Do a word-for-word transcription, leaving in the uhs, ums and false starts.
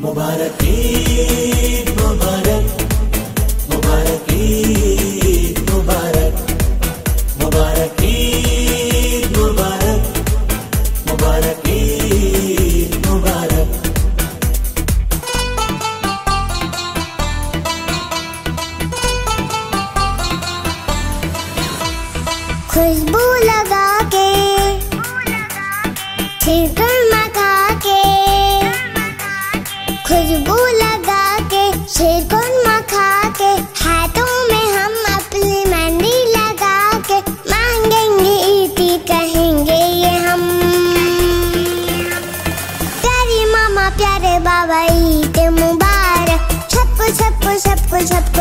मुबारक ईद मुबारक, मुबारक ईद मुबारक, मुबारक ईद मुबारक, मुबारक ईद मुबारक। खुशबू लगा के छिड़कन मगा के, खुशबू लगा के छिड़कन मखा के, हाथों में हम अपनी मेहंदी लगा के मांगेंगे ईदी कहेंगे ये हम। प्यारी मामा प्यारे बाबा ईद मुबारक, छप छप छप छप